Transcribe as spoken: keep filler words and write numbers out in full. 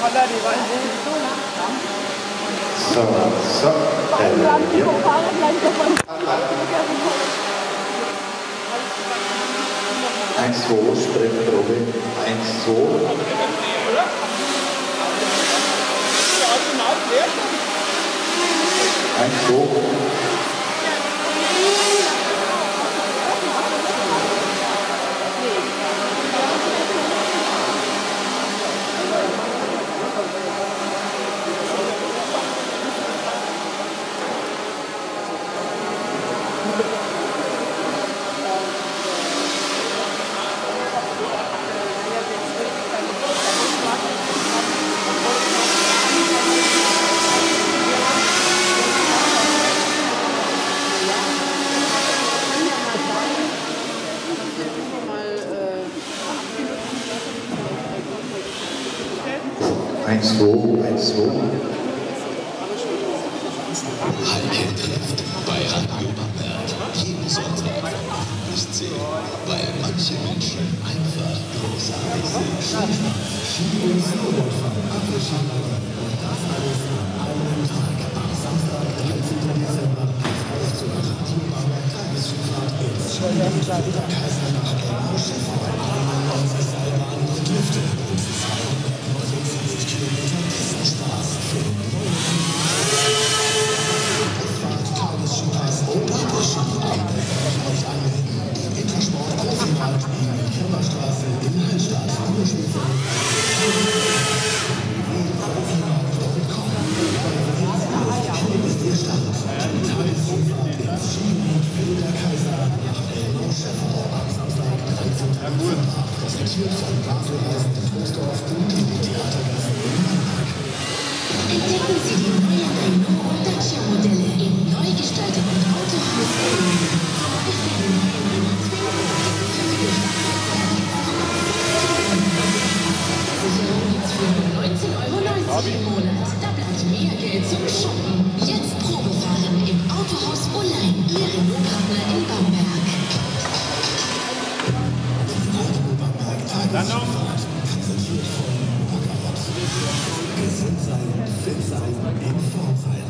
So, so, äh, hier. Eins, zwei, Sprintprobe. Eins, zwei. Eins, zwei. Eins, zwei, eins, zwei. Heike trifft bei Radio Bamberg jeden Sonntag von acht bis zehn, weil manche Menschen einfach großartig sind. Ski und Snowboardfahren, Apfelskifahren und das alles an einem Tag. Am Samstag, dreizehnten Dezember, auf zur Radio Bamberg Tagesskifahrt ins Schwimmbad der Kaiser nach Elmau-Schäfer, einundneunzig Seilbahnen und Lifte und zweihundertneunundzwanzig Kilometer Testenspaß für den neuen Tagesskipass Oberbusch. Euch anmelden. Intersport Profimarkt in der Kirmerstraße in Hallstatt. Profimarkt punkt com. Hier ist Ihr Start. Die Tagesskifahrt ins Skigebiet Wilder Kaiser nach Elmau-Schäfer am Samstag, dreizehnten Dezember. Präsentiert von Baselreisen in Troisdorf und dem Theatergast in Bamberg. Entdecken Sie die neuen Renault und Dacia-Modelle im neu gestalteten Autohaus Ulm. Versicherung jetzt für nur neunzehn Euro neunzig im Monat. Da bleibt mehr Geld zum Shoppen. Jetzt Probefahren im Autohaus Ulm, Ihr Renault-Partner in Bamberg. Dann noch. Gesund sein, fit sein, in Form sein.